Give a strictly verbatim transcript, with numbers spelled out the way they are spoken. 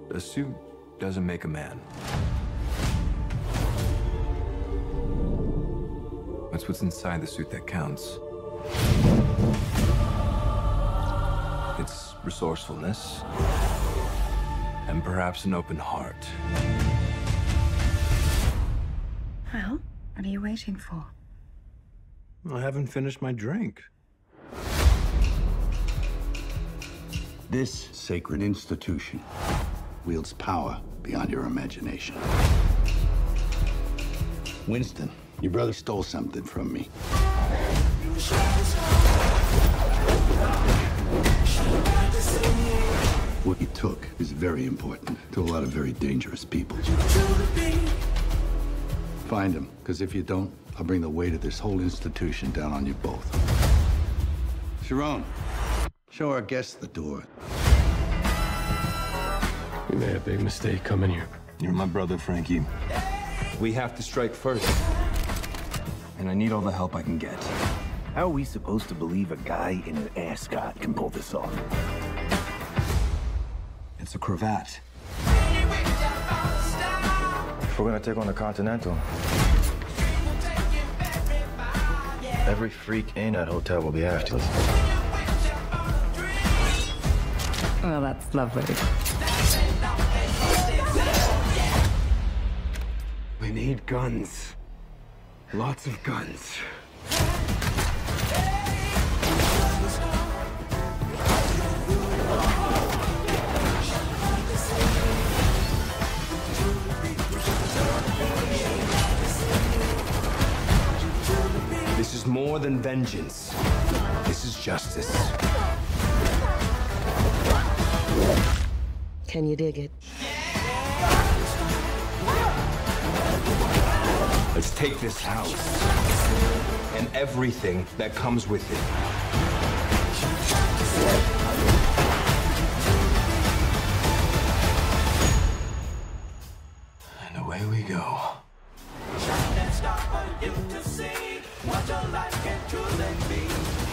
A suit doesn't make a man. It's what's inside the suit that counts. It's resourcefulness, and perhaps an open heart. Well, what are you waiting for? I haven't finished my drink. This sacred institution wields power beyond your imagination. Winston, your brother stole something from me. What he took is very important to a lot of very dangerous people. Find him, because if you don't, I'll bring the weight of this whole institution down on you both. Sharon, show our guests the door. We made a big mistake coming here. You're my brother, Frankie. We have to strike first. And I need all the help I can get. How are we supposed to believe a guy in an ascot can pull this off? It's a cravat. If we're gonna take on the Continental, every freak in that hotel will be after us. Well, that's lovely. We need guns. Lots of guns. This is more than vengeance. This is justice. Can you dig it? Let's take this house and everything that comes with it. And away we go. What your life can truly be.